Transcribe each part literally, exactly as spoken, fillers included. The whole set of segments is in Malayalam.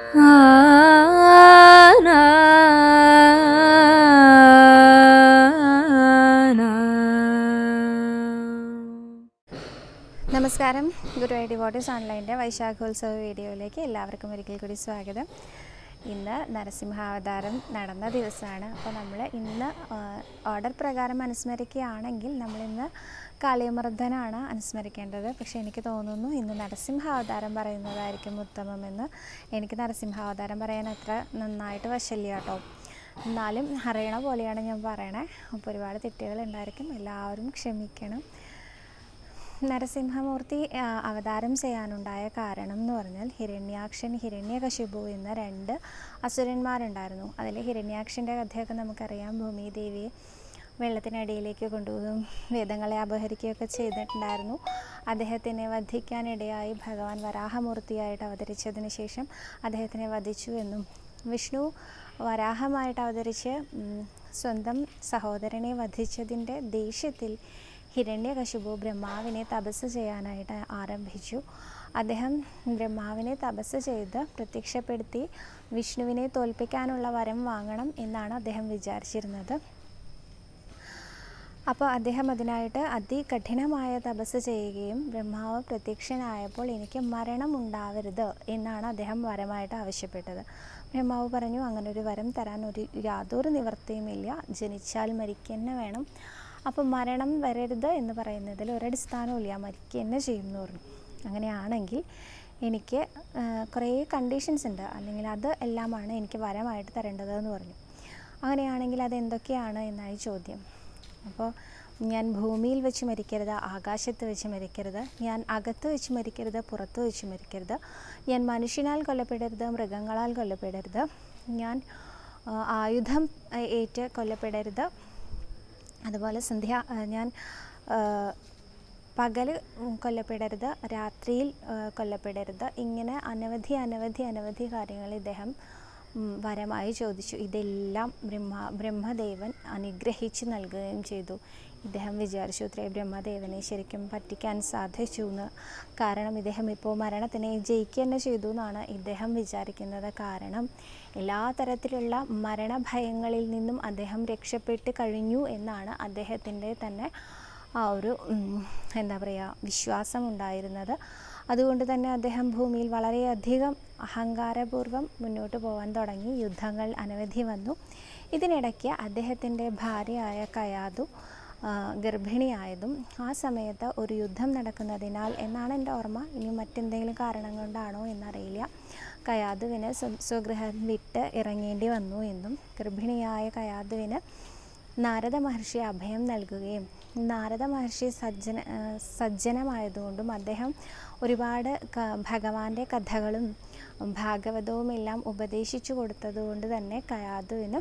നമസ്കാരം. ഗുരുവായൂർ ഡിവോട്ടീസ് ഓൺലൈൻ്റെ വൈശാഖോത്സവ വീഡിയോയിലേക്ക് എല്ലാവർക്കും ഒരിക്കൽ കൂടി സ്വാഗതം. ഇന്ന് നരസിംഹാവതാരം നടന്ന ദിവസമാണ്. അപ്പോൾ നമ്മൾ ഇന്ന് ഓർഡർ പ്രകാരം അനുസ്മരിക്കുകയാണെങ്കിൽ നമ്മളിന്ന് കാളിയമർദ്ദനാണ് അനുസ്മരിക്കേണ്ടത്. പക്ഷേ എനിക്ക് തോന്നുന്നു ഇന്ന് നരസിംഹാവതാരം പറയുന്നതായിരിക്കും ഉത്തമമെന്ന്. എനിക്ക് നരസിംഹാവതാരം പറയാൻ അത്ര നന്നായിട്ട് വശമില്ല കേട്ടോ. എന്നാലും അറിയണ പോലെയാണ് ഞാൻ പറയണേ. അപ്പോൾ ഒരുപാട് തെറ്റുകളുണ്ടായിരിക്കും, എല്ലാവരും ക്ഷമിക്കണം. നരസിംഹമൂർത്തി അവതാരം ചെയ്യാനുണ്ടായ കാരണം എന്ന് പറഞ്ഞാൽ ഹിരണ്യാക്ഷൻ, ഹിരണ്യകശിപു എന്ന രണ്ട് അസുരന്മാരുണ്ടായിരുന്നു. അതിൽ ഹിരണ്യാക്ഷൻ്റെ കഥയൊക്കെ നമുക്കറിയാം. ഭൂമിദേവിയെ വെള്ളത്തിനടിയിലേക്ക് കൊണ്ടുപോകും, വേദങ്ങളെ അപഹരിക്കുകയൊക്കെ ചെയ്തിട്ടുണ്ടായിരുന്നു. അദ്ദേഹത്തിനെ വധിക്കാനിടയായി ഭഗവാൻ വരാഹമൂർത്തിയായിട്ട് അവതരിച്ചതിന് ശേഷം അദ്ദേഹത്തിനെ വധിച്ചു എന്നും, വിഷ്ണു വരാഹമായിട്ട് അവതരിച്ച് സ്വന്തം സഹോദരനെ വധിച്ചതിൻ്റെ ദേഷ്യത്തിൽ ഹിരണ്യകശിപു ബ്രഹ്മാവിനെ തപസ് ചെയ്യാനായിട്ട് ആരംഭിച്ചു. അദ്ദേഹം ബ്രഹ്മാവിനെ തപസ് ചെയ്ത് പ്രത്യക്ഷപ്പെടുത്തി വിഷ്ണുവിനെ തോൽപ്പിക്കാനുള്ള വരം വാങ്ങണം എന്നാണ് അദ്ദേഹം വിചാരിച്ചിരുന്നത്. അപ്പോൾ അദ്ദേഹം അതിനായിട്ട് അതികഠിനമായ തപസ് ചെയ്യുകയും ബ്രഹ്മാവ് പ്രത്യക്ഷനായപ്പോൾ എനിക്ക് മരണം ഉണ്ടാവരുത് എന്നാണ് അദ്ദേഹം വരമായിട്ട് ആവശ്യപ്പെട്ടത്. ബ്രഹ്മാവ് പറഞ്ഞു, അങ്ങനെ ഒരു വരം തരാൻ ഒരു യാതൊരു നിവൃത്തിയുമില്ല, ജനിച്ചാൽ മരിക്കന്നെ വേണം. അപ്പോൾ മരണം വരരുത് എന്ന് പറയുന്നതിൽ ഒരടിസ്ഥാനമില്ല, മരിക്കുക തന്നെ ചെയ്യും എന്ന് പറഞ്ഞു. അങ്ങനെയാണെങ്കിൽ എനിക്ക് കുറേ കണ്ടീഷൻസ് ഉണ്ട്, അല്ലെങ്കിൽ അത് എല്ലാമാണ് എനിക്ക് വരമായിട്ട് തരേണ്ടത് എന്ന് പറഞ്ഞു. അങ്ങനെയാണെങ്കിൽ അതെന്തൊക്കെയാണ് എന്നായി ചോദ്യം. അപ്പോൾ ഞാൻ ഭൂമിയിൽ വെച്ച് മരിക്കരുത്, ആകാശത്ത് വെച്ച് മരിക്കരുത്, ഞാൻ അകത്ത് വെച്ച് മരിക്കരുത്, പുറത്ത് വെച്ച് മരിക്കരുത്, ഞാൻ മനുഷ്യനാൽ കൊല്ലപ്പെടരുത്, മൃഗങ്ങളാൽ കൊല്ലപ്പെടരുത്, ഞാൻ ആയുധം ഏറ്റ് കൊല്ലപ്പെടരുത്, അതുപോലെ സന്ധ്യ ഞാൻ പകൽ കൊല്ലപ്പെടരുത്, രാത്രിയിൽ കൊല്ലപ്പെടരുത്. ഇങ്ങനെ അനവധി അനവധി അനവധി കാര്യങ്ങൾ ഇദ്ദേഹം വരമായി ചോദിച്ചു. ഇതെല്ലാം ബ്രഹ്മ ബ്രഹ്മദേവൻ അനുഗ്രഹിച്ച് നൽകുകയും ചെയ്തു. ഇദ്ദേഹം വിചാരിച്ചു ഇത്രയും ബ്രഹ്മദേവനെ ശരിക്കും പറ്റിക്കാൻ സാധിച്ചു എന്ന്. കാരണം ഇദ്ദേഹം ഇപ്പോൾ മരണത്തിനെ ജയിക്കുക തന്നെ ചെയ്തു എന്നാണ് ഇദ്ദേഹം വിചാരിക്കുന്നത്. കാരണം എല്ലാ തരത്തിലുള്ള മരണഭയങ്ങളിൽ നിന്നും അദ്ദേഹം രക്ഷപ്പെട്ട് കഴിഞ്ഞു എന്നാണ് അദ്ദേഹത്തിൻ്റെ തന്നെ ആ ഒരു എന്താ പറയുക വിശ്വാസമുണ്ടായിരുന്നത്. അതുകൊണ്ട് തന്നെ അദ്ദേഹം ഭൂമിയിൽ വളരെയധികം അഹങ്കാരപൂർവ്വം മുന്നോട്ട് പോകാൻ തുടങ്ങി. യുദ്ധങ്ങൾ അനവധി വന്നു. ഇതിനിടയ്ക്ക് അദ്ദേഹത്തിൻ്റെ ഭാര്യയായ കയാതു ഗർഭിണിയായതും ആ സമയത്ത് ഒരു യുദ്ധം നടക്കുന്നതിനാൽ എന്നാണ് എൻ്റെ ഓർമ്മ, ഇനി മറ്റെന്തെങ്കിലും കാരണം കൊണ്ടാണോ എന്നറിയില്ല, കയാതുവിന് സ്വഗൃഹം വിട്ട് ഇറങ്ങേണ്ടി വന്നു എന്നും ഗർഭിണിയായ കയാതുവിന് നാരദ മഹർഷി അഭയം നൽകുകയും നാരദ മഹർഷി സജ്ജന സജ്ജനമായതുകൊണ്ടും അദ്ദേഹം ഒരുപാട് ഭഗവാന്റെ കഥകളും ഭാഗവതവും എല്ലാം ഉപദേശിച്ചു കൊടുത്തതുകൊണ്ട് തന്നെ കയാതുവിനും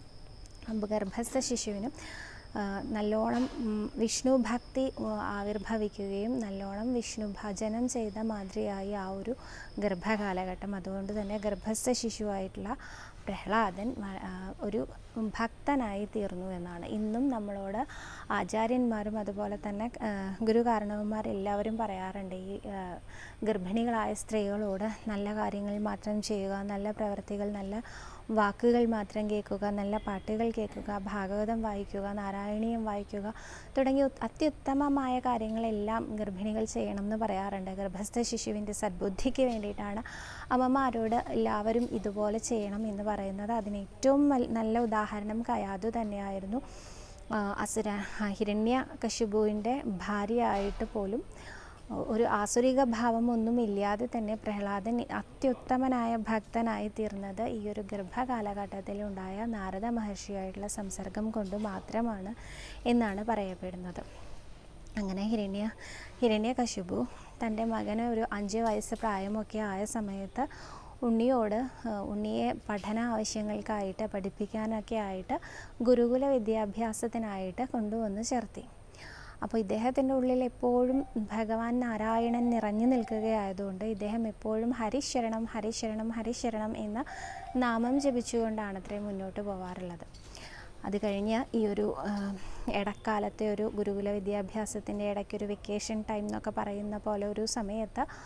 ഗർഭസ്ഥ ശിശുവിനും നല്ലോണം വിഷ്ണു ഭക്തി ആവിർഭവിക്കുകയും നല്ലോണം വിഷ്ണു ഭജനം ചെയ്ത മാതിരിയായി ആ ഒരു ഗർഭകാലഘട്ടം. അതുകൊണ്ട് തന്നെ ഗർഭസ്ഥ ശിശുവായിട്ടുള്ള പ്രഹ്ലാദൻ ഒരു ഭക്തനായി തീർന്നു എന്നാണ് ഇന്നും നമ്മളോട് ആചാര്യന്മാരും അതുപോലെ തന്നെ ഗുരുകാരണവന്മാരെല്ലാവരും പറയാറുണ്ട്. ഈ ഗർഭിണികളായ സ്ത്രീകളോട് നല്ല കാര്യങ്ങൾ മാത്രം ചെയ്യുക, നല്ല പ്രവൃത്തികൾ, നല്ല വാക്കുകൾ മാത്രം കേൾക്കുക, നല്ല പാട്ടുകൾ കേൾക്കുക, ഭാഗവതം വായിക്കുക, നാരായണീയം വായിക്കുക തുടങ്ങിയ അത്യുത്തമമായ കാര്യങ്ങളെല്ലാം ഗർഭിണികൾ ചെയ്യണം എന്ന് പറയാറുണ്ട്. ഗർഭസ്ഥ ശിശുവിൻ്റെ സദ്ബുദ്ധിക്ക് വേണ്ടിയിട്ടാണ് അമ്മമാരോട് എല്ലാവരും ഇതുപോലെ ചെയ്യണം എന്ന് പറയുന്നത്. അതിന് ഏറ്റവും നല്ല ഉദാഹരണം കയാതു തന്നെയായിരുന്നു. അസുര ഹിരണ്യകശിപുവിൻ്റെ ഭാര്യയായിട്ട് പോലും ഒരു ആസുരിക ഭാവമൊന്നുമില്ലാതെ തന്നെ പ്രഹ്ലാദൻ അത്യുത്തമനായ ഭക്തനായി തീർന്നത് ഈ ഒരു ഗർഭകാലഘട്ടത്തിലുണ്ടായ നാരദ മഹർഷിയായിട്ടുള്ള സംസർഗം കൊണ്ട് മാത്രമാണ് എന്നാണ് പറയപ്പെടുന്നത്. അങ്ങനെ ഹിരണ്യ ഹിരണ്യകശിപു തൻ്റെ മകന് ഒരു അഞ്ച് വയസ്സ് പ്രായമൊക്കെ ആയ സമയത്ത് ഉണ്ണിയോട് ഉണ്ണിയെ പഠന ആവശ്യങ്ങൾക്കായിട്ട് പഠിപ്പിക്കാനൊക്കെ ആയിട്ട് ഗുരുകുല വിദ്യാഭ്യാസത്തിനായിട്ട് കൊണ്ടുവന്ന് ചേർത്തി. അപ്പോൾ ഇദ്ദേഹത്തിൻ്റെ ഉള്ളിൽ എപ്പോഴും ഭഗവാൻ നാരായണൻ നിറഞ്ഞു നിൽക്കുകയായതുകൊണ്ട് ഇദ്ദേഹം എപ്പോഴും ഹരിശരണം ഹരിശരണം ഹരിശരണം എന്ന നാമം ജപിച്ചുകൊണ്ടാണ് അത്രയും മുന്നോട്ട് പോവാറുള്ളത്. അത് കഴിഞ്ഞ് ഈ ഒരു ഇടക്കാലത്തെ ഒരു ഗുരുകുല വിദ്യാഭ്യാസത്തിൻ്റെ ഇടയ്ക്കൊരു വെക്കേഷൻ ടൈം എന്നൊക്കെ പറയുന്ന പോലെ ഒരു സമയത്ത്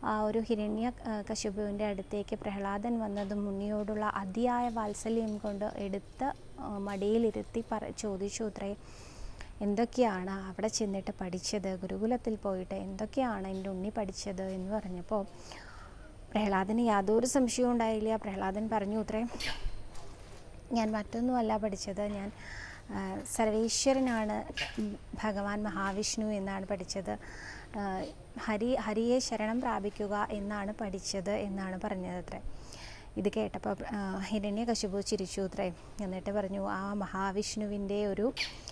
ആ ഒരു ഹിരണ്യ കശിപുവിൻ്റെ അടുത്തേക്ക് പ്രഹ്ലാദൻ വന്നതും ഉണ്ണിയോടുള്ള അതിയായ വാത്സല്യം കൊണ്ട് എടുത്ത് മടിയിലിരുത്തി പറ ചോദിച്ചു അത്രേ, എന്തൊക്കെയാണ് അവിടെ ചെന്നിട്ട് പഠിച്ചത്, ഗുരുകുലത്തിൽ പോയിട്ട് എന്തൊക്കെയാണ് എൻ്റെ ഉണ്ണി പഠിച്ചത് എന്ന് പറഞ്ഞപ്പോൾ പ്രഹ്ലാദന് യാതൊരു സംശയവും ഉണ്ടായില്ല. പ്രഹ്ലാദൻ പറഞ്ഞു അത്രേ, ഞാൻ മറ്റൊന്നുമല്ല പഠിച്ചത്, ഞാൻ സർവേശ്വരനാണ് ഭഗവാൻ മഹാവിഷ്ണു എന്നാണ് പഠിച്ചത്, ഹരി ഹരിയെ ശരണം പ്രാപിക്കുക എന്നാണ് പഠിച്ചത് എന്നാണ് പറഞ്ഞത് അത്രേ. ഇത് കേട്ടപ്പോൾ ഹിരണ്യകശിപു ചിരിച്ചു അത്രേ. എന്നിട്ട് പറഞ്ഞു, ആ മഹാവിഷ്ണുവിൻ്റെ ഒരു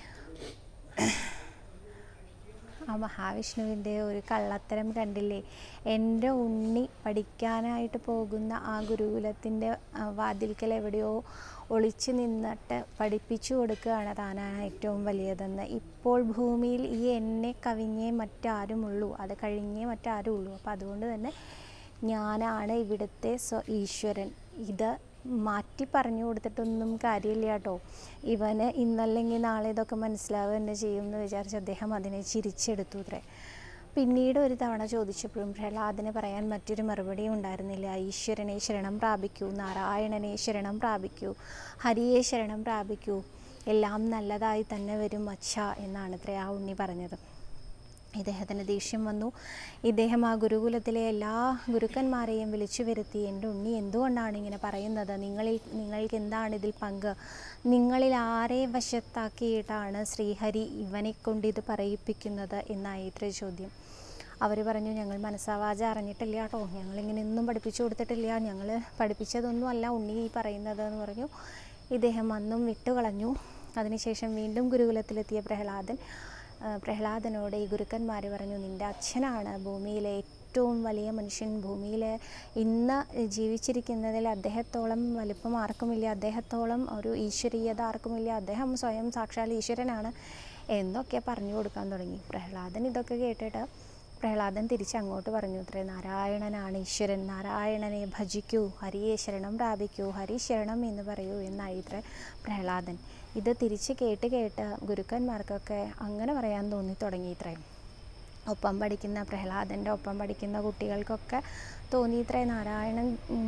ആ മഹാവിഷ്ണുവിൻ്റെ ഒരു കള്ളത്തരം കണ്ടില്ലേ, എൻ്റെ ഉണ്ണി പഠിക്കാനായിട്ട് പോകുന്ന ആ ഗുരുകുലത്തിൻ്റെ വാതിൽക്കൽ എവിടെയോ ഒളിച്ചു നിന്നിട്ട് പഠിപ്പിച്ചു കൊടുക്കുകയാണ് താനാണ് ഏറ്റവും വലിയതെന്ന്. ഇപ്പോൾ ഭൂമിയിൽ ഈ എന്നെ കവിഞ്ഞേ മറ്റാരുമുള്ളൂ, അത് കഴിഞ്ഞേ മറ്റാരും ഉള്ളൂ. അപ്പോൾ അതുകൊണ്ട് തന്നെ ഞാനാണ് ഇവിടുത്തെ സ്വ ഈശ്വരൻ. ഇത് മാറ്റി പറഞ്ഞു കൊടുത്തിട്ടൊന്നും കാര്യമില്ല കേട്ടോ. ഇവന് ഇന്നല്ലെങ്കിൽ നാളെ ഇതൊക്കെ മനസ്സിലാവുക തന്നെ ചെയ്യുമെന്ന് വിചാരിച്ച് അദ്ദേഹം അതിനെ ചിരിച്ചെടുത്തു അത്രേ. പിന്നീട് ഒരു തവണ ചോദിച്ചപ്പോഴും പ്രഹ്ലാദന് പറയാൻ മറ്റൊരു മറുപടിയും ഉണ്ടായിരുന്നില്ല. ഈശ്വരനെ ശരണം പ്രാപിക്കൂ, നാരായണനെ ശരണം പ്രാപിക്കൂ, ഹരിയെ ശരണം പ്രാപിക്കൂ, എല്ലാം നല്ലതായി തന്നെ വരും അച്ഛ എന്നാണ് അത്രേ ആ ഉണ്ണി പറഞ്ഞത്. ഇദ്ദേഹത്തിന് ദേഷ്യം വന്നു. ഇദ്ദേഹം ആ ഗുരുകുലത്തിലെ എല്ലാ ഗുരുക്കന്മാരെയും വിളിച്ചു വരുത്തി, എൻ്റെ ഉണ്ണി എന്തുകൊണ്ടാണ് ഇങ്ങനെ പറയുന്നത്, നിങ്ങളിൽ നിങ്ങൾക്ക് എന്താണ് ഇതിൽ പങ്ക്, നിങ്ങളിൽ ആരെ വശത്താക്കിയിട്ടാണ് ശ്രീഹരി ഇവനെ കൊണ്ട് ഇത് പറയിപ്പിക്കുന്നത് എന്നായി ഇത്ര ചോദ്യം. അവർ പറഞ്ഞു, ഞങ്ങൾ മനസ്സാവാച അറിഞ്ഞിട്ടില്ല കേട്ടോ, ഞങ്ങളിങ്ങനെ ഒന്നും പഠിപ്പിച്ചു കൊടുത്തിട്ടില്ല, ഞങ്ങൾ പഠിപ്പിച്ചതൊന്നുമല്ല ഉണ്ണി ഈ പറയുന്നത് എന്ന് പറഞ്ഞു. ഇദ്ദേഹം അന്നും വിട്ടുകളഞ്ഞു. അതിനുശേഷം വീണ്ടും ഗുരുകുലത്തിലെത്തിയ പ്രഹ്ലാദൻ പ്രഹ്ലാദനോട് ഈ ഗുരുക്കന്മാർ പറഞ്ഞു, നിൻ്റെ അച്ഛനാണ് ഭൂമിയിലെ ഏറ്റവും വലിയ മനുഷ്യൻ, ഭൂമിയിൽ ഇന്ന് ജീവിച്ചിരിക്കുന്നതിൽ അദ്ദേഹത്തോളം വലിപ്പം ആർക്കുമില്ല, അദ്ദേഹത്തോളം ഒരു ഈശ്വരീയത ആർക്കുമില്ല, അദ്ദേഹം സ്വയം സാക്ഷാൽ ഈശ്വരനാണ് എന്നൊക്കെ പറഞ്ഞു കൊടുക്കാൻ തുടങ്ങി. പ്രഹ്ലാദൻ ഇതൊക്കെ കേട്ടിട്ട് പ്രഹ്ലാദൻ തിരിച്ചങ്ങോട്ട് പറഞ്ഞു അത്രേ, നാരായണനാണ് ഈശ്വരൻ, നാരായണനെ ഭജിക്കൂ, ഹരിയെ ശരണം പ്രാപിക്കൂ, ഹരി ശരണം എന്ന് പറയൂ എന്നായി ഇത്രേ പ്രഹ്ലാദൻ. ഇത് തിരിച്ച് കേട്ട് കേട്ട് ഗുരുക്കന്മാർക്കൊക്കെ അങ്ങനെ പറയാൻ തോന്നി തുടങ്ങിയിത്രേ. ഒപ്പം പഠിക്കുന്ന പ്രഹ്ലാദൻ്റെ ഒപ്പം പഠിക്കുന്ന കുട്ടികൾക്കൊക്കെ തോന്നിയിത്രേ, നാരായണൻ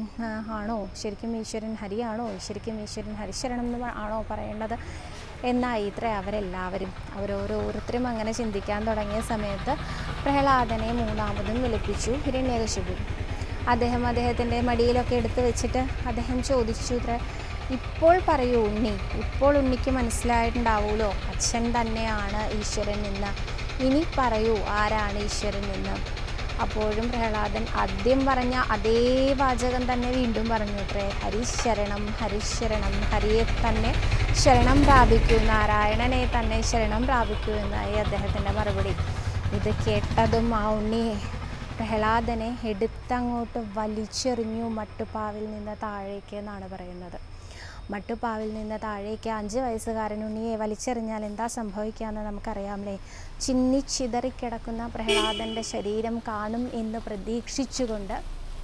ആണോ ശരിക്കും ഈശ്വരൻ, ഹരിയാണോ ശരിക്കും ഈശ്വരൻ, ഹരിശരണം എന്ന് ആണോ പറയേണ്ടത് എന്നായി ഇത്രേ അവരെല്ലാവരും. അവരോരോരുത്തരും അങ്ങനെ ചിന്തിക്കാൻ തുടങ്ങിയ സമയത്ത് പ്രഹ്ലാദനെ മൂന്നാമതും വിളിപ്പിച്ചു ഹിരണ്യകശിപു. അദ്ദേഹം അദ്ദേഹത്തിൻ്റെ മടിയിലൊക്കെ എടുത്ത് വെച്ചിട്ട് അദ്ദേഹം ചോദിച്ചു ഇത്ര, ഇപ്പോൾ പറയൂ ഉണ്ണി, ഇപ്പോൾ ഉണ്ണിക്ക് മനസ്സിലായിട്ടുണ്ടാവുമല്ലോ അച്ഛൻ തന്നെയാണ് ഈശ്വരൻ എന്ന്, ഇനി പറയൂ ആരാണ് ഈശ്വരൻ എന്ന്. അപ്പോഴും പ്രഹ്ലാദൻ ആദ്യം പറഞ്ഞ അതേ വാചകം തന്നെ വീണ്ടും പറഞ്ഞു അത്രേ, ഹരിശരണം ഹരിശരണം, ഹരിയെ തന്നെ ശരണം പ്രാപിക്കൂ, നാരായണനെ തന്നെ ശരണം പ്രാപിക്കൂ എന്നായി അദ്ദേഹത്തിൻ്റെ മറുപടി. ഇത് കേട്ടതും ആ ഉണ്ണി പ്രഹ്ലാദനെ എടുത്തങ്ങോട്ട് വലിച്ചെറിഞ്ഞു മട്ടുപ്പാവിൽ നിന്ന് താഴേക്ക് എന്നാണ് പറയുന്നത്. മട്ടുപ്പാവിൽ നിന്ന് താഴേക്ക് അഞ്ച് വയസ്സുകാരൻ ഉണ്ണിയെ വലിച്ചെറിഞ്ഞാൽ എന്താ സംഭവിക്കാമെന്ന് നമുക്കറിയാമല്ലേ. ചിന്നിച്ചിതറിക്കിടക്കുന്ന പ്രഹ്ലാദൻ്റെ ശരീരം കാണും എന്ന് പ്രതീക്ഷിച്ചുകൊണ്ട്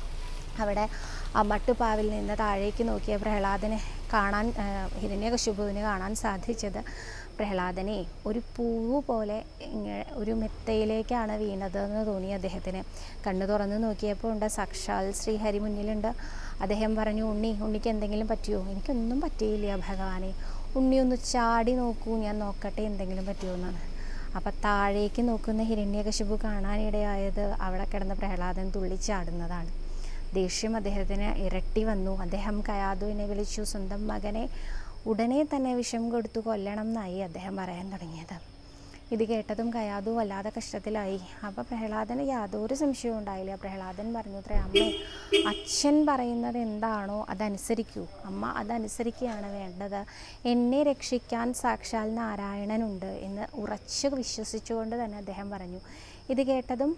അവിടെ ആ മട്ടുപ്പാവിൽ നിന്ന് താഴേക്ക് നോക്കിയ പ്രഹ്ലാദനെ കാണാൻ ഹിരണ്യകശിപുവിന് കാണാൻ സാധിച്ചത് പ്രഹ്ലാദനെ ഒരു പൂവ് പോലെ ഒരു മെത്തയിലേക്കാണ് വീണത് എന്ന് തോന്നി അദ്ദേഹത്തിന്. കണ്ണു തുറന്ന് നോക്കിയപ്പോൾ ഉണ്ട് സാക്ഷാൽ ശ്രീഹരി മുന്നിലുണ്ട്. അദ്ദേഹം പറഞ്ഞു, ഉണ്ണി ഉണ്ണിക്ക് എന്തെങ്കിലും പറ്റിയോ? എനിക്കൊന്നും പറ്റിയില്ല ഭഗവാനെ, ഉണ്ണി ഒന്ന് ചാടി നോക്കൂ, ഞാൻ നോക്കട്ടെ എന്തെങ്കിലും പറ്റുമോ എന്നാണ്. അപ്പം താഴേക്ക് നോക്കുന്ന ഹിരണ്യകശിപു കാണാനിടയായത് അവിടെ കിടന്ന പ്രഹ്ലാദൻ തുള്ളിച്ചാടുന്നതാണ്. ദേഷ്യം അദ്ദേഹത്തിന് ഇരട്ടി വന്നു. അദ്ദേഹം കയാതുവിനെ വിളിച്ചു. സ്വന്തം മകനെ ഉടനെ തന്നെ വിഷം കൊടുത്തു കൊല്ലണം എന്നായി അദ്ദേഹം പറയാൻ തുടങ്ങിയത്. ഇത് കേട്ടതും കയാതു വല്ലാതെ കഷ്ടത്തിലായി. അപ്പോൾ പ്രഹ്ലാദന് യാതൊരു സംശയവും ഉണ്ടായില്ല. പ്രഹ്ലാദൻ പറഞ്ഞു അത്രേ, അമ്മേ അച്ഛൻ പറയുന്നത് എന്താണോ അതനുസരിക്കൂ, അമ്മ അതനുസരിക്കുകയാണ് വേണ്ടത്. എന്നെ രക്ഷിക്കാൻ സാക്ഷാൽ നാരായണനുണ്ട് എന്ന് ഉറച്ചു വിശ്വസിച്ചുകൊണ്ട് തന്നെ അദ്ദേഹം പറഞ്ഞു. ഇത് കേട്ടതും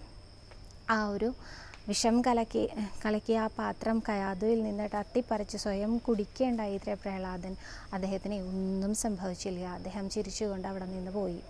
ആ ഒരു വിഷം കലക്കി കലക്കിയ ആ പാത്രം കയാതുവിൽ നിന്ന് തട്ടിപ്പറിച്ച് സ്വയം കുടിക്കേണ്ടായി ഇത്രേ പ്രഹ്ലാദൻ. അദ്ദേഹത്തിന് ഒന്നും സംഭവിച്ചില്ല. അദ്ദേഹം ചിരിച്ചുകൊണ്ട് അവിടെ നിന്ന് പോയി.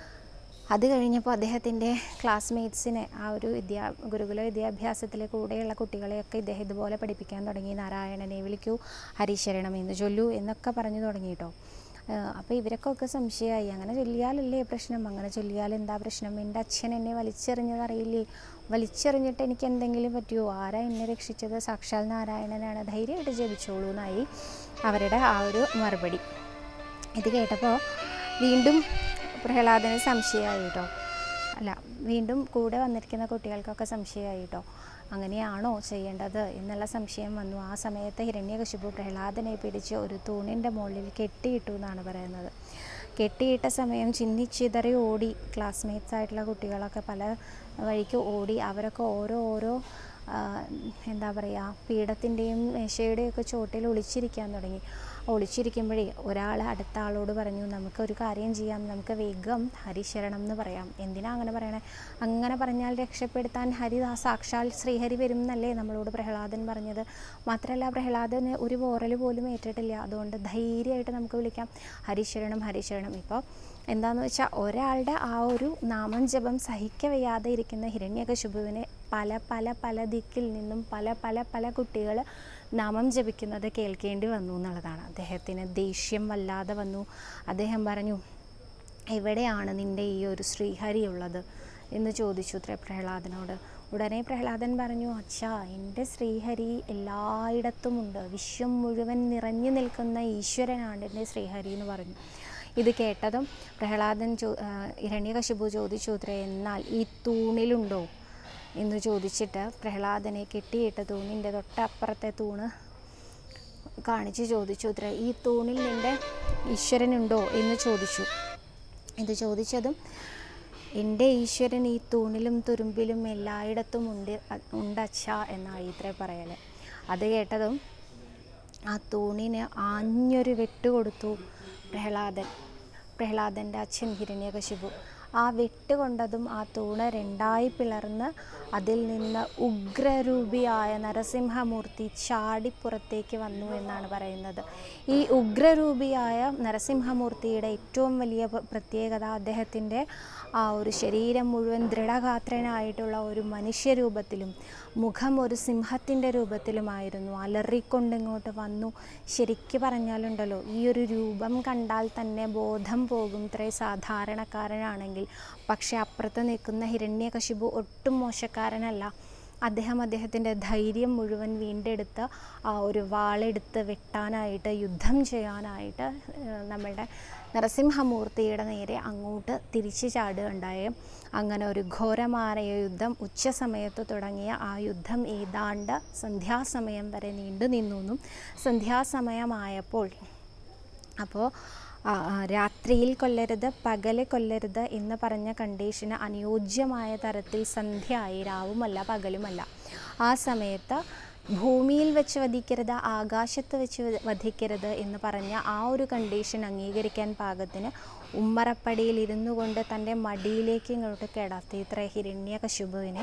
അത് കഴിഞ്ഞപ്പോൾ അദ്ദേഹത്തിൻ്റെ ക്ലാസ്മേറ്റ്സിനെ, ആ ഒരു വിദ്യാ ഗുരുകുല വിദ്യാഭ്യാസത്തിലെ കൂടെയുള്ള കുട്ടികളെയൊക്കെ ഇദ്ദേഹം ഇതുപോലെ പഠിപ്പിക്കാൻ തുടങ്ങി. നാരായണനെ വിളിക്കൂ, ഹരിശരണം എന്ന് ചൊല്ലൂ എന്നൊക്കെ പറഞ്ഞു തുടങ്ങി കേട്ടോ. അപ്പോൾ ഇവരൊക്കെ സംശയമായി, അങ്ങനെ ചൊല്ലിയാലല്ലേ പ്രശ്നം, അങ്ങനെ ചൊല്ലിയാൽ എന്താ പ്രശ്നം, എൻ്റെ അച്ഛൻ എന്നെ വലിച്ചെറിഞ്ഞതറിയില്ലേ, വലിച്ചെറിഞ്ഞിട്ട് എനിക്ക് എന്തെങ്കിലും പറ്റുമോ? ആരാ എന്നെ രക്ഷിച്ചത്? സാക്ഷാൽ നാരായണനാണ്, ധൈര്യമായിട്ട് ജപിച്ചോളൂ എന്നായി അവരുടെ ആ ഒരു മറുപടി. ഇത് കേട്ടപ്പോൾ വീണ്ടും പ്രഹ്ലാദന് സംശയമായി കേട്ടോ. അല്ല, വീണ്ടും കൂടെ വന്നിരിക്കുന്ന കുട്ടികൾക്കൊക്കെ സംശയമായി കേട്ടോ. അങ്ങനെയാണോ ചെയ്യേണ്ടത് എന്നുള്ള സംശയം വന്നു. ആ സമയത്ത് ഹിരണ്യകശിപു പ്രഹ്ലാദനെ പിടിച്ച് ഒരു തൂണിൻ്റെ മുകളിൽ കെട്ടിയിട്ടു എന്നാണ് പറയുന്നത്. കെട്ടിയിട്ട സമയം ചിന്നിച്ചിതറി ഓടി. ക്ലാസ്മേറ്റ്സ് ആയിട്ടുള്ള കുട്ടികളൊക്കെ പല വഴിക്ക് ഓടി. അവരൊക്കെ ഓരോ ഓരോ എന്താ പറയുക, പീഠത്തിൻ്റെയും മേശയുടെയും ഒക്കെ ചോട്ടിൽ ഒളിച്ചിരിക്കാൻ തുടങ്ങി. ഒളിച്ചിരിക്കുമ്പോഴേ ഒരാൾ അടുത്ത ആളോട് പറഞ്ഞു, നമുക്കൊരു കാര്യം ചെയ്യാം, നമുക്ക് വേഗം ഹരിശരണം എന്ന് പറയാം. എന്തിനാ അങ്ങനെ പറയണേ? അങ്ങനെ പറഞ്ഞാൽ രക്ഷപ്പെടുത്താൻ ഹരി സാക്ഷാൽ ശ്രീഹരി വരും എന്നല്ലേ നമ്മളോട് പ്രഹ്ലാദൻ പറഞ്ഞത്. മാത്രമല്ല പ്രഹ്ലാദന് ഒരു പോറൽ പോലും ഏറ്റിട്ടില്ല. അതുകൊണ്ട് ധൈര്യമായിട്ട് നമുക്ക് വിളിക്കാം ഹരിശരണം ഹരിശരണം. ഇപ്പോൾ എന്താണെന്ന് വെച്ചാൽ ഒരാളുടെ ആ ഒരു നാമം ജപം സഹിക്കവയ്യാതെ ഇരിക്കുന്ന ഹിരണ്യകശിപുവിനെ പല പല പല ദിക്കിൽ നിന്നും പല പല പല കുട്ടികൾ നാമം ജപിക്കുന്നത് കേൾക്കേണ്ടി വന്നു എന്നുള്ളതാണ്. അദ്ദേഹത്തിന് ദേഷ്യം വല്ലാതെ വന്നു. അദ്ദേഹം പറഞ്ഞു, എവിടെയാണ് നിൻ്റെ ഈ ഒരു ശ്രീഹരി ഉള്ളത് എന്ന് ചോദിച്ചു അത്ര പ്രഹ്ലാദനോട്. ഉടനെ പ്രഹ്ലാദൻ പറഞ്ഞു, അച്ഛാ, എൻ്റെ ശ്രീഹരി എല്ലായിടത്തുമുണ്ട്, വിശ്വം മുഴുവൻ നിറഞ്ഞു നിൽക്കുന്ന ഈശ്വരനാണ് എൻ്റെ ശ്രീഹരി എന്ന് പറഞ്ഞു. ഇത് കേട്ടതും പ്രഹ്ലാദൻ ചോ ഹിരണ്യകശിപു ചോദിച്ചു അത്രേ, എന്നാൽ ഈ തൂണിലുണ്ടോ എന്ന് ചോദിച്ചിട്ട് പ്രഹ്ലാദനെ കെട്ടിയിട്ട തൂണിൻ്റെ തൊട്ടപ്പുറത്തെ തൂണ് കാണിച്ച് ചോദിച്ചു അത്രേ, ഈ തൂണിൽ നിൻ്റെ ഈശ്വരനുണ്ടോ എന്ന് ചോദിച്ചു. ഇത് ചോദിച്ചതും എൻ്റെ ഈശ്വരൻ ഈ തൂണിലും തുരുമ്പിലും എല്ലായിടത്തും ഉണ്ട് ഉണ്ടച്ഛ എന്നായി ഇത്രേ പറയൽ. അത് കേട്ടതും ആ തൂണിന് ആഞ്ഞൊരു വെട്ടുകൊടുത്തു പ്രഹ്ലാദൻ പ്രഹ്ലാദൻ്റെ അച്ഛൻ ഹിരണ്യകശിപു. ആ വെട്ട് കൊണ്ടതും ആ തൂണ് രണ്ടായി പിളർന്ന് അതിൽ നിന്ന് ഉഗ്രരൂപിയായ നരസിംഹമൂർത്തി ചാടിപ്പുറത്തേക്ക് വന്നു എന്നാണ് പറയുന്നത്. ഈ ഉഗ്രരൂപിയായ നരസിംഹമൂർത്തിയുടെ ഏറ്റവും വലിയ പ്രത്യേകത അദ്ദേഹത്തിൻ്റെ ആ ഒരു ശരീരം മുഴുവൻ ദൃഢഗാത്രനായിട്ടുള്ള ഒരു മനുഷ്യരൂപത്തിലും മുഖം ഒരു സിംഹത്തിൻ്റെ രൂപത്തിലുമായിരുന്നു. അലറിക്കൊണ്ടിങ്ങോട്ട് വന്നു. ശരിക്ക് പറഞ്ഞാലുണ്ടല്ലോ, ഈ ഒരു രൂപം കണ്ടാൽ തന്നെ ബോധം പോകും ഇത്രേ സാധാരണക്കാരനാണെങ്കിൽ. പക്ഷെ അപ്പുറത്ത് നിൽക്കുന്ന ഹിരണ്യകശിപു ഒട്ടും മോശക്കാരനല്ല. അദ്ദേഹം അദ്ദേഹത്തിൻ്റെ ധൈര്യം മുഴുവൻ വീണ്ടെടുത്ത് ആ ഒരു വാളെടുത്ത് വെട്ടാനായിട്ട്, യുദ്ധം ചെയ്യാനായിട്ട് നമ്മളുടെ നരസിംഹമൂർത്തിയുടെ നേരെ അങ്ങോട്ട് തിരിച്ചു ചാടുകയുണ്ടായി. അങ്ങനെ ഒരു ഘോരമായ യുദ്ധം ഉച്ച സമയത്ത് തുടങ്ങിയ ആ യുദ്ധം ഏതാണ്ട് സന്ധ്യാസമയം വരെ നീണ്ടു നിന്നു. സന്ധ്യാസമയമായപ്പോൾ അപ്പോൾ രാത്രിയിൽ കൊല്ലരുത്, പകല് കൊല്ലരുത് എന്ന് പറഞ്ഞ കണ്ടീഷന് അനുയോജ്യമായ തരത്തിൽ സന്ധ്യയായി, രാവുമല്ല പകലുമല്ല. ആ സമയത്ത് ഭൂമിയിൽ വെച്ച് വധിക്കരുത്, ആകാശത്ത് വെച്ച് വധിക്കരുത് എന്ന് പറഞ്ഞ ആ ഒരു കണ്ടീഷൻ അംഗീകരിക്കാൻ പാകത്തിന് ഉമ്മറപ്പടിയിൽ ഇരുന്നു കൊണ്ട് തൻ്റെ മടിയിലേക്ക് ഇങ്ങോട്ട് കിടത്തി ഇത്ര ഹിരണ്യകശിപുവിനെ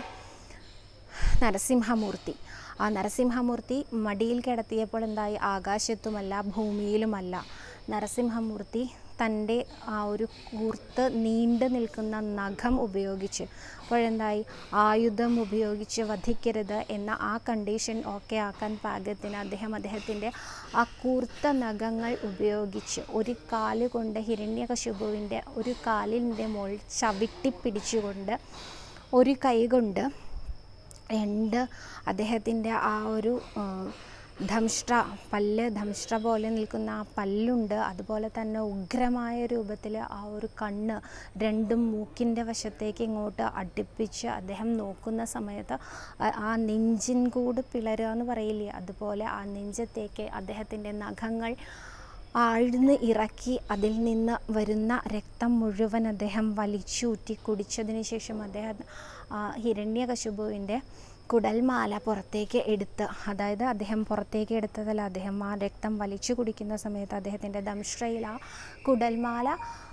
നരസിംഹമൂർത്തി. ആ നരസിംഹമൂർത്തി മടിയിൽ കിടത്തിയപ്പോൾ എന്തായി? ആകാശത്തുമല്ല ഭൂമിയിലുമല്ല. നരസിംഹമൂർത്തി തൻ്റെ ആ ഒരു കൂർത്ത് നീണ്ടു നിൽക്കുന്ന നഖം ഉപയോഗിച്ച്, അപ്പോഴെന്തായി? ആയുധം ഉപയോഗിച്ച് വധിക്കരുത് എന്ന ആ കണ്ടീഷൻ ഓക്കെ ആക്കാൻ പാകത്തിന് അദ്ദേഹം അദ്ദേഹത്തിൻ്റെ ആ കൂർത്ത നഖങ്ങൾ ഉപയോഗിച്ച് ഒരു കാല് കൊണ്ട് ഹിരണ്യകശിപുവിൻ്റെ ഒരു കാലിൻ്റെ മുകളിൽ ചവിട്ടിപ്പിടിച്ചുകൊണ്ട് ഒരു കൈ കൊണ്ട് രണ്ട് അദ്ദേഹത്തിൻ്റെ ആ ഒരു ധംഷ്ട്ര പല്ല്, ധംഷ്ട്ര പോലെ നിൽക്കുന്ന ആ പല്ലുണ്ട്, അതുപോലെ തന്നെ ഉഗ്രമായ രൂപത്തിൽ ആ ഒരു കണ്ണ് രണ്ടും മൂക്കിൻ്റെ വശത്തേക്ക് ഇങ്ങോട്ട് അടുപ്പിച്ച് അദ്ദേഹം നോക്കുന്ന സമയത്ത് ആ നെഞ്ചിൻ കൂട് പിളരുക എന്ന് പറയില്ലേ, അതുപോലെ ആ നെഞ്ചത്തേക്ക് അദ്ദേഹത്തിൻ്റെ നഖങ്ങൾ ആഴ്ന്ന് ഇറക്കി അതിൽ നിന്ന് വരുന്ന രക്തം മുഴുവൻ അദ്ദേഹം വലിച്ചൂറ്റി കുടിച്ചതിന് ശേഷം അദ്ദേഹം ഹിരണ്യകശിപുവിൻ്റെ കുടൽമാല പുറത്തേക്ക് എടുത്ത്, അതായത് അദ്ദേഹം പുറത്തേക്ക് എടുത്തതല്ല, അദ്ദേഹം ആ രക്തം വലിച്ചു കുടിക്കുന്ന സമയത്ത് അദ്ദേഹത്തിൻ്റെ ദംഷ്ട്രയിൽ ആ കുടൽമാല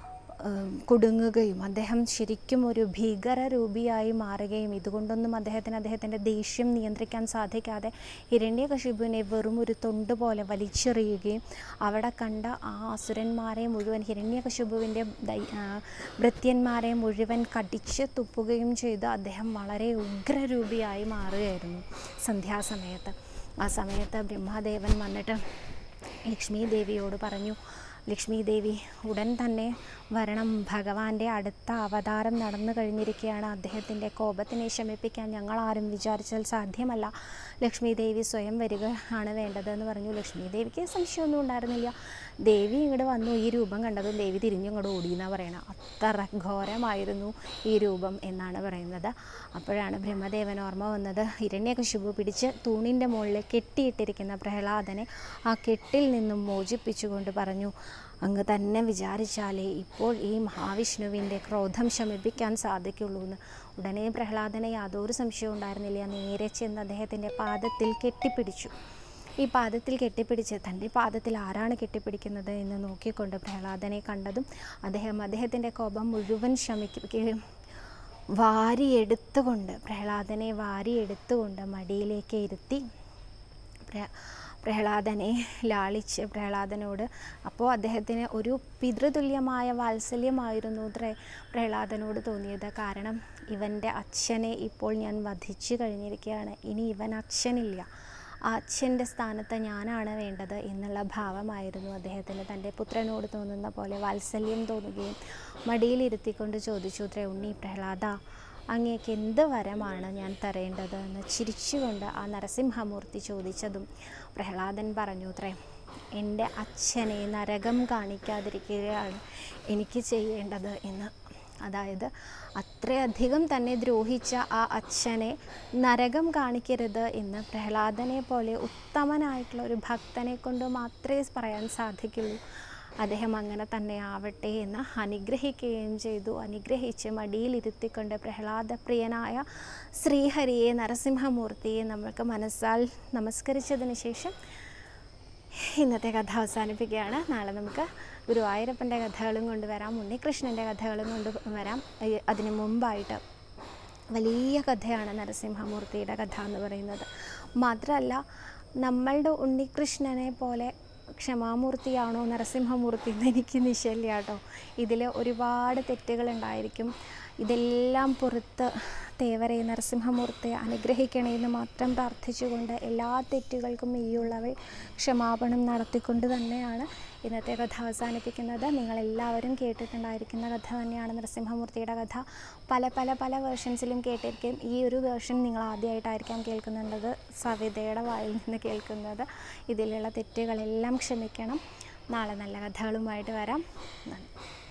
കുടുങ്ങുകയും അദ്ദേഹം ശരിക്കും ഒരു ഭീകരരൂപിയായി മാറുകയും, ഇതുകൊണ്ടൊന്നും അദ്ദേഹത്തിന് അദ്ദേഹത്തിൻ്റെ ദേഷ്യം നിയന്ത്രിക്കാൻ സാധിക്കാതെ ഹിരണ്യകശിപുവിനെ വെറും ഒരു തൊണ്ട് പോലെ വലിച്ചെറിയുകയും അവിടെ കണ്ട ആ അസുരന്മാരെ മുഴുവൻ, ഹിരണ്യകശിപുവിൻ്റെ ഭൃത്യന്മാരെ മുഴുവൻ കടിച്ച് തുപ്പുകയും ചെയ്ത് അദ്ദേഹം വളരെ ഉഗ്രരൂപിയായി മാറുകയായിരുന്നു സന്ധ്യാസമയത്ത്. ആ സമയത്ത് ബ്രഹ്മദേവൻ വന്നിട്ട് ലക്ഷ്മി ദേവിയോട് പറഞ്ഞു, ലക്ഷ്മി ദേവി ഉടൻ തന്നെ വരണം, ഭഗവാന്റെ അടുത്ത അവതാരം നടന്നു കഴിഞ്ഞിരിക്കുകയാണ്, അദ്ദേഹത്തിൻ്റെ കോപത്തിനെ ശമിപ്പിക്കാൻ ഞങ്ങളാരും വിചാരിച്ചാൽ സാധ്യമല്ല, ലക്ഷ്മി ദേവി സ്വയം വരിക ആണ് വേണ്ടതെന്ന് പറഞ്ഞു. ലക്ഷ്മി ദേവിക്ക് സംശയമൊന്നും ഉണ്ടായിരുന്നില്ല. ദേവി ഇങ്ങോട്ട് വന്നു, ഈ രൂപം കണ്ടതും ദേവി തിരിഞ്ഞിങ്ങോട്ട് ഓടിയെന്നാണ് പറയണത്. അത്ര ഘോരമായിരുന്നു ഈ രൂപം എന്നാണ് പറയുന്നത്. അപ്പോഴാണ് ബ്രഹ്മദേവൻ ഓർമ്മ വന്നത്. ഹിരണ്യകശിപു പിടിച്ച് തൂണിൻ്റെ മുകളിൽ കെട്ടിയിട്ടിരിക്കുന്ന പ്രഹ്ലാദനെ ആ കെട്ടിൽ നിന്നും മോചിപ്പിച്ചുകൊണ്ട് പറഞ്ഞു, അങ്ങ് തന്നെ വിചാരിച്ചാലേ ഇപ്പോൾ ഈ മഹാവിഷ്ണുവിൻ്റെ ക്രോധം ശമിപ്പിക്കാൻ സാധിക്കുള്ളൂ എന്ന്. ഉടനെ പ്രഹ്ലാദനെ യാതൊരു സംശയവും ഉണ്ടായിരുന്നില്ല. നേരെ ചെന്ന് അദ്ദേഹത്തിൻ്റെ പാദത്തിൽ കെട്ടിപ്പിടിച്ചു. ഈ പാദത്തിൽ കെട്ടിപ്പിടിച്ച് തൻ്റെ പാദത്തിൽ ആരാണ് കെട്ടിപ്പിടിക്കുന്നത് എന്ന് നോക്കിക്കൊണ്ട് പ്രഹ്ലാദനെ കണ്ടതും അദ്ദേഹം അദ്ദേഹത്തിൻ്റെ കോപം മുഴുവൻ ശമിക്കുകയും വാരിയെടുത്തുകൊണ്ട് പ്രഹ്ലാദനെ വാരിയെടുത്തുകൊണ്ട് മടിയിലേക്ക് ഇരുത്തി പ്രഹ്ലാദനെ ലാളിച്ച് പ്രഹ്ലാദനോട്, അപ്പോൾ അദ്ദേഹത്തിന് ഒരു പിതൃതുല്യമായ വാത്സല്യമായിരുന്നു അത്രേ പ്രഹ്ലാദനോട് തോന്നിയത്. കാരണം ഇവൻ്റെ അച്ഛനെ ഇപ്പോൾ ഞാൻ വധിച്ചു കഴിഞ്ഞിരിക്കുകയാണ്, ഇനി ഇവൻ അച്ഛനില്ല, ആ അച്ഛൻ്റെ സ്ഥാനത്ത് ഞാനാണ് വേണ്ടത് എന്നുള്ള ഭാവമായിരുന്നു അദ്ദേഹത്തിന്. തൻ്റെ പുത്രനോട് തോന്നുന്ന പോലെ വാത്സല്യം തോന്നുകയും മടിയിലിരുത്തിക്കൊണ്ട് ചോദിച്ചു, അത്രേ, ഉണ്ണി പ്രഹ്ലാദ, അങ്ങേക്ക് എന്ത് വരമാണ് ഞാൻ തരേണ്ടത് എന്ന് ചിരിച്ചുകൊണ്ട് ആ നരസിംഹമൂർത്തി ചോദിച്ചതും പ്രഹ്ലാദൻ പറഞ്ഞു, അത്രേ, എൻ്റെ അച്ഛനെ നരകം കാണിക്കാതിരിക്കുകയാണ് എനിക്ക് ചെയ്യേണ്ടത് എന്ന്. അതായത് അത്രയധികം തന്നെ ദ്രോഹിച്ച ആ അച്ഛനെ നരകം കാണിക്കരുത് എന്ന് പ്രഹ്ലാദനെ പോലെ ഉത്തമനായിട്ടുള്ള ഒരു ഭക്തനെ കൊണ്ട് മാത്രമേ പറയാൻ സാധിക്കുള്ളൂ. അദ്ദേഹം അങ്ങനെ തന്നെ ആവട്ടെ എന്ന് അനുഗ്രഹിക്കുകയും ചെയ്തു. അനുഗ്രഹിച്ച് മടിയിലിരുത്തിക്കൊണ്ട് പ്രഹ്ലാദ പ്രിയനായ ശ്രീഹരിയെ, നരസിംഹമൂർത്തിയെ നമ്മൾക്ക് മനസ്സാൽ നമസ്കരിച്ചതിന് ശേഷം ഇന്നത്തെ കഥ അവസാനിപ്പിക്കുകയാണ്. നാളെ നമുക്ക് ഗുരുവായൂരപ്പൻ്റെ കഥകളും കൊണ്ടുവരാം, ഉണ്ണികൃഷ്ണൻ്റെ കഥകളും കൊണ്ട് വരാം. അതിന് മുമ്പായിട്ട് വലിയ കഥയാണ് നരസിംഹമൂർത്തിയുടെ കഥ എന്ന് പറയുന്നത്. മാത്രമല്ല, നമ്മളുടെ ഉണ്ണികൃഷ്ണനെ പോലെ ക്ഷമാമൂർത്തിയാണോ നരസിംഹമൂർത്തി എന്ന് എനിക്ക് നിശ്ചയില്ല കേട്ടോ. ഇതിൽ ഒരുപാട് തെറ്റുകളുണ്ടായിരിക്കും. ഇതെല്ലാം പുറത്ത് തേവരെ നരസിംഹമൂർത്തിയെ അനുഗ്രഹിക്കണമെന്ന് മാത്രം പ്രാർത്ഥിച്ചുകൊണ്ട് എല്ലാ തെറ്റുകൾക്കും ഈയുള്ളവൾ ക്ഷമാപണം നടത്തിക്കൊണ്ട് തന്നെയാണ് ഇന്നത്തെ കഥ അവസാനിപ്പിക്കുന്നത്. നിങ്ങളെല്ലാവരും കേട്ടിട്ടുണ്ടായിരിക്കുന്ന കഥ തന്നെയാണ് നരസിംഹമൂർത്തിയുടെ കഥ. പല പല പല വേർഷൻസിലും കേട്ടിരിക്കും. ഈ ഒരു വേർഷൻ നിങ്ങൾ ആദ്യമായിട്ടായിരിക്കാം കേൾക്കുന്നുള്ളത്, സവിതയുടെ വായിൽ നിന്ന് കേൾക്കുന്നത്. ഇതിലുള്ള തെറ്റുകളെല്ലാം ക്ഷമിക്കണം. നാളെ നല്ല കഥകളുമായിട്ട് വരാം. നന്ദി.